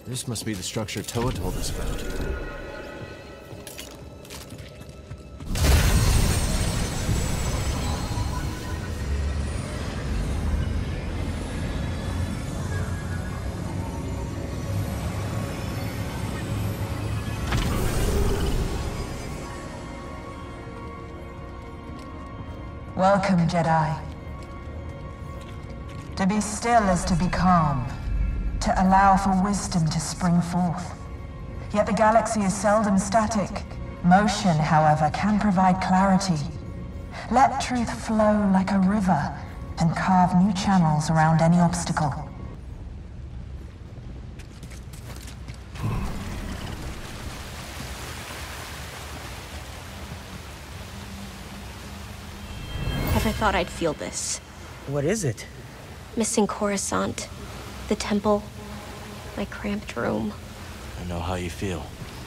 This must be the structure Toa told us about. Welcome, Jedi. To be still is to be calm, to allow for wisdom to spring forth. Yet the galaxy is seldom static. Motion, however, can provide clarity. Let truth flow like a river and carve new channels around any obstacle. Never thought I'd feel this. What is it? Missing Coruscant, the temple, my cramped room. I know how you feel.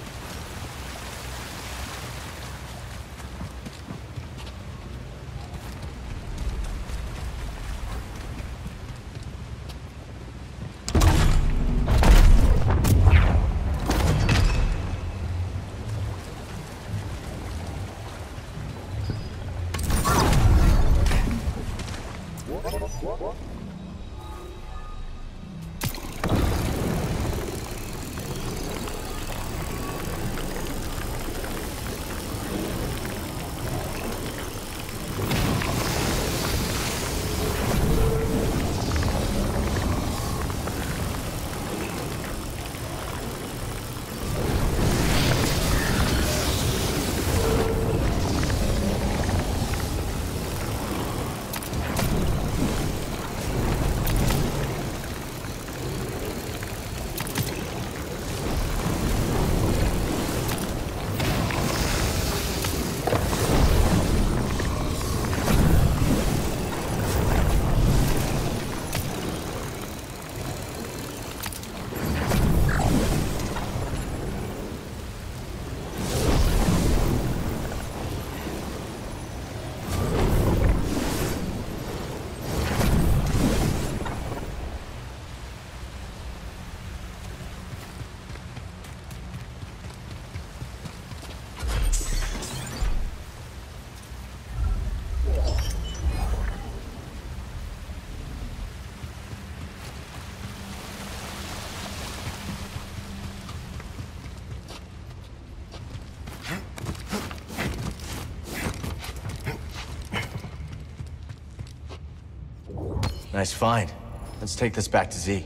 Nice find. Let's take this back to Z.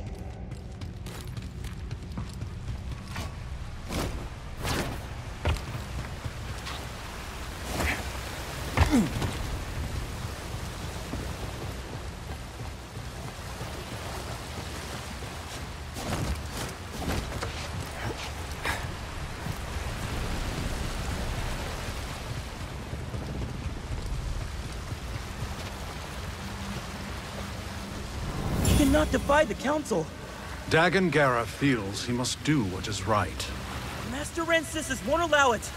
Not defy the Council. Dagon Gera feels he must do what is right. Master Rancisis won't allow it.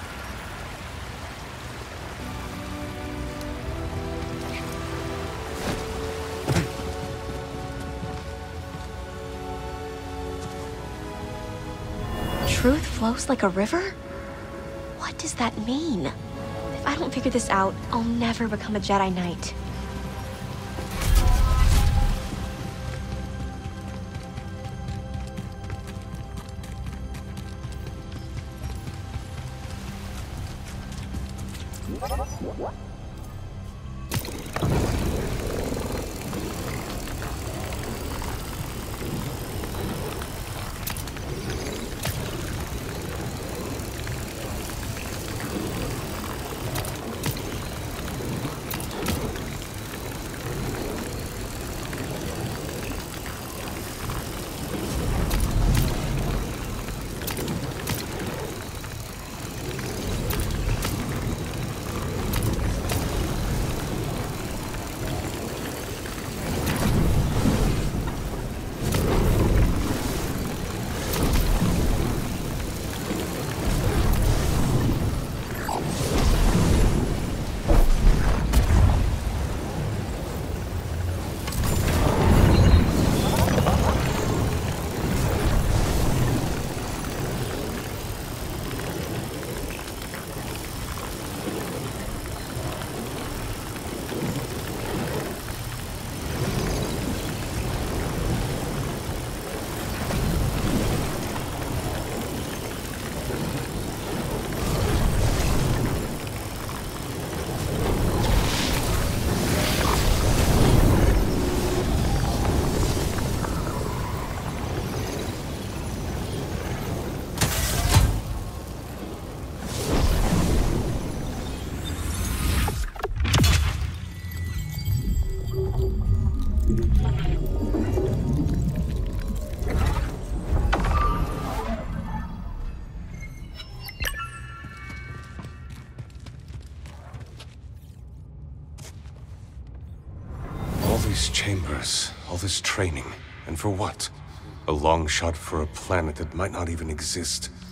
Truth flows like a river? What does that mean? If I don't figure this out, I'll never become a Jedi Knight. Starwars, all this training, and for what? A long shot for a planet that might not even exist.